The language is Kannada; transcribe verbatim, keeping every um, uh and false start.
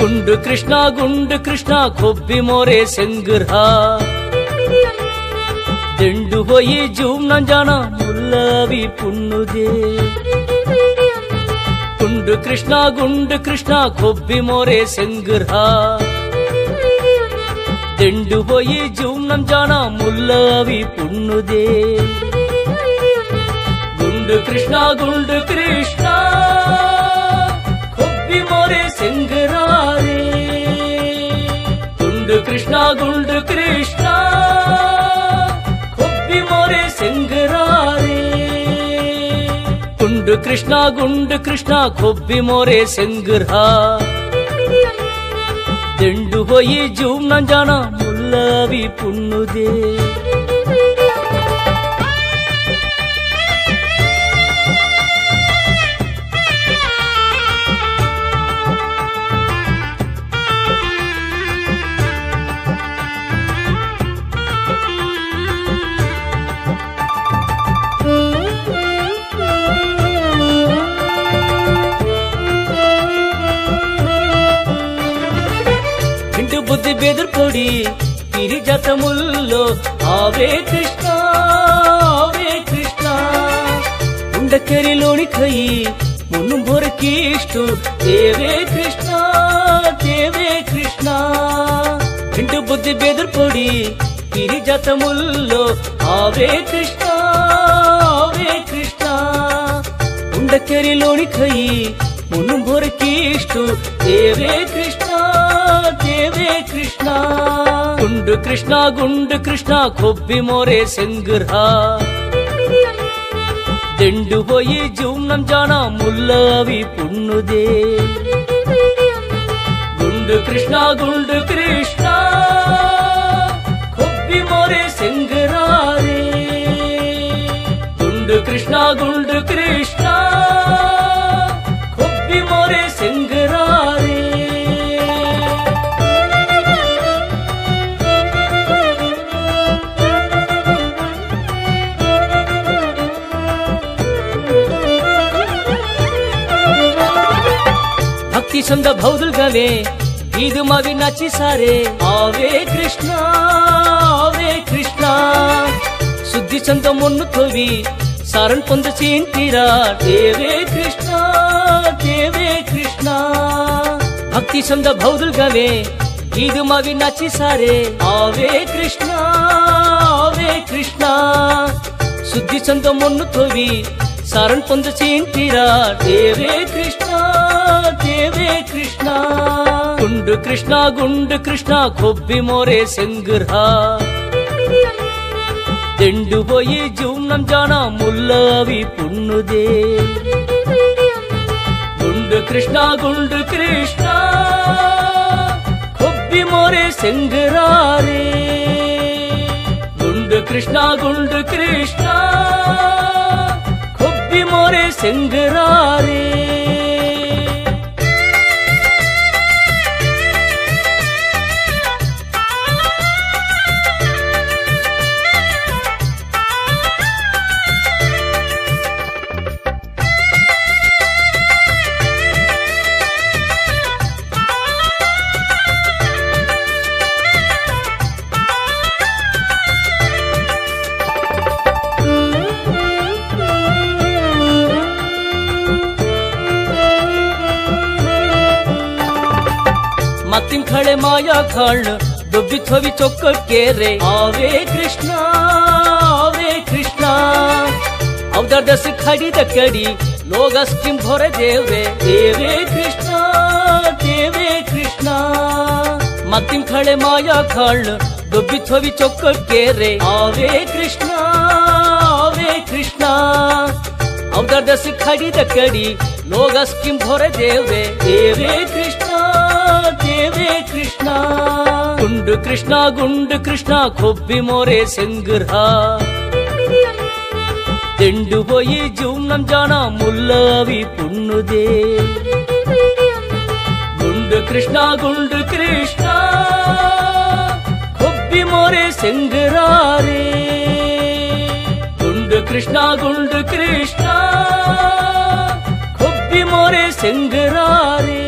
ಗುಂಡು ಕೃಷ್ಣ ಗುಂಡು ಕೃಷ್ಣ ಕೊಬ್ಬಿ ಮೋರೆ ಸೆಂಗರ್ಹ ದಿಂಡು ಹೋಯಿ ಜೂಮ್ ನಂಜಾನ ಮುಲ್ಲವಿ ಪುಣ್ಣುದೆ ಗುಂಡು ಕೃಷ್ಣ ಗುಂಡು ಕೃಷ್ಣ ಕೊಬ್ಬಿ ಮೋರೆ ಸೆಂಗರ್ಹ ದಿಂಡು ಹೋಯಿ ಜೂಮ್ ನಂಜಾನ ಮುಲ್ಲವಿ ಪುಣ್ಣುದೆ ಗುಂಡು ಕೃಷ್ಣ ಗುಂಡು ಕೃಷ್ಣ ಕೊಬ್ಬಿ ಮೋರೆ ಸೆಂಗರಾರೆ ಗುಂಡು ಕೃಷ್ಣ ಗುಂಡು ಕೃಷ್ಣ ಕೊಬ್ಬಿ ಮೋರೆ ಸೆಂಗರಾರೆ ಗುಂಡು ಕೃಷ್ಣ ಗುಂಡು ಕೃಷ್ಣ ಕೊಬ್ಬಿ ಮೋರೆ ಸೆಂಗರ್ಹ ದಿಂಡು ಹೋಯಿ ಜೂಮ್ ನಂಜಾನ ಮುಲ್ಲವಿ ಪುಣ್ಣುದೆ బుద్ధి బెదిరిపోడి తిరి జత ముల్లో ఆవే కృష్ణ ఆవే కృష్ణ ఉండకెరిలోని కయి మున్ను బొరకిష్టు దేవే కృష్ణ దేవే కృష్ణ ఇంటు బుద్ధి బెదిరిపోడి తిరి జత ముల్లో ఆవే కృష్ణ ఆవే కృష్ణ ఉండకెరిలోని కయి మున్ను బొరకిష్టు దేవే కృష్ణ ದೇವೇ ಕೃಷ್ಣ ಗುಂಡು ಕೃಷ್ಣ ಗುಂಡು ಕೃಷ್ಣ ಕೊಬ್ಬಿ ಮೋರೆ ಸೆಂಗರ್ಹ ದಿಂಡು ಹೋಯಿ ಜೂಮ್ ನಂಜಾನ ಮುಲ್ಲವಿ ಪುಣ್ಣುದೆ ಗುಂಡು ಕೃಷ್ಣ ಗುಂಡು ಕೃಷ್ಣ ಕೊಬ್ಬಿ ಮೋರೆ ಸೆಂಗರಾರೆ ಗುಂಡು ಕೃಷ್ಣ ಗುಂಡು ಕೃಷ್ಣ ಕೊಬ್ಬಿ ಮೋರೆ ಸೆಂಗರಾರೆ ಭಕ್ತಿ ಸಂದ ಭೌದುಲ್ ಗವೆ ಇದು ಮವಿ ನಚಿ ಸಾರೆ ಆವೇ ಕೃಷ್ಣ ಆವೇ ಕೃಷ್ಣ ಸುದ್ದಿ ಚಂದ ಮೊನ್ನು ತೋವಿ ಸಾರನ್ ಪೊಂದ ಚೀಂತೀರಾ ದೇವೇ ಕೃಷ್ಣ ದೇವೇ ಕೃಷ್ಣ ಭಕ್ತಿ ಸಂದ ಭೌದುಲ್ ಗವೆ ಇದು ಮವಿ ನಚಿ ಸಾರೆ ಆವೇ ಕೃಷ್ಣ ಆವೇ ಕೃಷ್ಣ ಸುದ್ದಿ ಚಂದ ಮೊನ್ನು ತೋವಿ ಸಾರನ್ ಪೊಂದ ಚೀಂತೀರಾ ದೇವೇ ಕೃಷ್ಣ ದೇವೇ ಕೃಷ್ಣ ಗುಂಡು ಕೃಷ್ಣ ಗುಂಡು ಕೃಷ್ಣ ಕೊಬ್ಬಿ ಮೋರೆ ಸೆಂಗರ್ಹ ದಿಂಡು ಹೋಯಿ ಜೂಮ್ ನಂಜಾನ ಮುಲ್ಲವಿ ಪುಣ್ಣುದೆ ಗುಂಡು ಕೃಷ್ಣ ಗುಂಡು ಕೃಷ್ಣ ಕೊಬ್ಬಿ ಮೋರೆ ಸೆಂಗರಾರೆ ಗುಂಡು ಕೃಷ್ಣ ಗುಂಡು ಕೃಷ್ಣ ಕೊಬ್ಬಿ ಮೋರೆ ಸೆಂಗರಾರೆ मतिन खड़े माया खाण डुबी थोवी चौकट के रे आवे कृष्णा आवे कृष्णा अवदर दस खड़ी दकड़ी लोग अस्किम भोरे देवे देवे कृष्णा देवे कृष्णा मतिन खड़े माया खाण डुबी थोवी चौकट के रे आवे कृष्णा आवे कृष्णा अवदर दस खड़ी दकड़ी लोग अस्किम भोरे देवे देवे कृष्णा देवे कृष्णा गुंडु कृष्ण गुंडु कृष्ण ಕೊಬ್ಬಿ ಮೋರೆ ಸೆಂಗರ್ಹ ದಿಂಡು ಹೋಯಿ ಜೂಮ್ ನಂಜಾನ ಮುಲ್ಲವಿ ಪುಣ್ಣುದೆ ಗುಂಡು ಕೃಷ್ಣ ಗುಂಡು ಕೃಷ್ಣ ಕೊಬ್ಬಿ ಮೋರೆ ಸೆಂಗರಾರೆ ಗುಂಡು ಕೃಷ್ಣ ಗುಂಡು ಕೃಷ್ಣ ಕೊಬ್ಬಿ ಮೋರೆ ಸೆಂಗರಾರೆ